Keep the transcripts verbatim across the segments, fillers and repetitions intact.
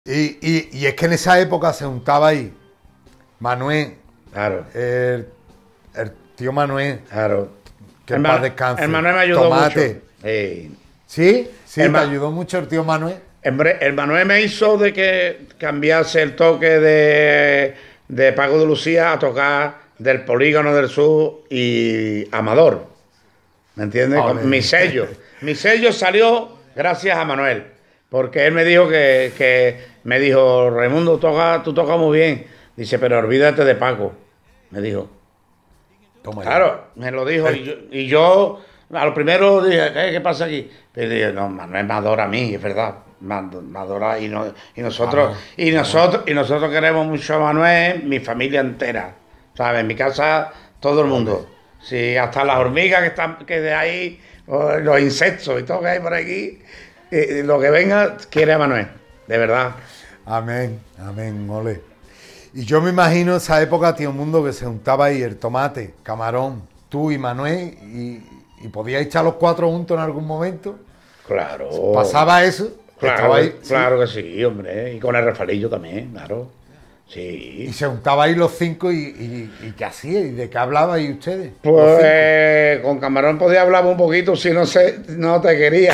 Y, y, y es que en esa época se juntaba ahí Manuel, Claro. el, el tío Manuel, Claro. que en paz descanse. El Manuel me ayudó Tomate. mucho. Sí. ¿Sí? Sí, El te Ma- ayudó mucho el tío Manuel. Hombre, el Manuel me hizo de que cambiase el toque de, de Paco de Lucía a tocar del Polígono del Sur y Amador. ¿Me entiendes? Ole. Con mi sello. Mi sello salió gracias a Manuel. Porque él me dijo que, que me dijo, Raimundo, toca, tú tocas muy bien. Dice, pero olvídate de Paco. Me dijo. Toma ya. Claro, me lo dijo. Y yo, y yo a lo primero dije, ¿qué, qué pasa aquí? Pero dije, no, Manuel me adora a mí, es verdad. Me ad- me adora y, no, y nosotros, Ah, y nosotros, y nosotros queremos mucho a Manuel, mi familia entera. ¿Sabes? En mi casa, todo el mundo. Sí, hasta las hormigas que están que de ahí, o los insectos y todo que hay por aquí, eh, lo que venga, quiere a Manuel, de verdad. Amén, amén, ole. Y yo me imagino esa época, tío Mundo, que se juntaba ahí el Tomate, Camarón, tú y Manuel, y, y podíais echar los cuatro juntos en algún momento. Claro. ¿Pasaba eso? Claro, Estabais- sí. claro que sí, hombre. Y con el refalillo también, claro. Sí. Y se juntabais los cinco y, y, y ¿qué hacíais? ¿Y de qué hablabais ustedes? Los Pues cinco. eh, con Camarón podía hablar un poquito si no sé, no te quería.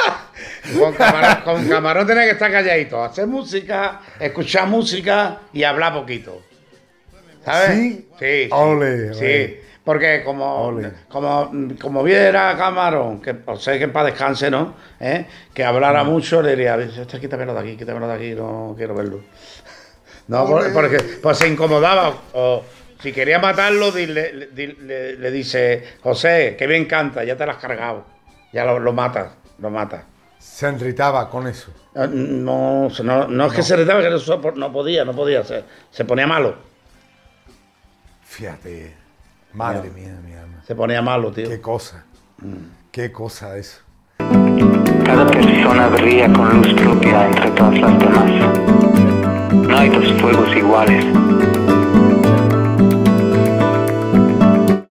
Con Camarón, con Camarón tenía que estar calladito, hacer música, escuchar música y hablar poquito. ¿Sabes? ¿Sí? Sí. sí, Ole, sí. ole. Porque como, Ole. como, como viera Camarón, que o sea que en paz descanse, ¿no? ¿Eh? Que hablara mucho, le diría, "Este, quítamelo de aquí, quítamelo de aquí, no quiero verlo. No, por- Ole. porque pues se incomodaba. O si quería matarlo, di- le, le- di- le- le dice, José, que bien canta, ya te lo has cargado. Ya lo, lo matas, lo matas. Se enritaba con eso. No, no, no, no es que se retaba, que no, so- no podía, no podía, se, se ponía malo. Fíjate, madre No. mía, mi alma. Se ponía malo, tío. Qué cosa, Mm. qué cosa eso. Cada persona brilla con luz propia entre todas las demás. No hay dos fuegos iguales.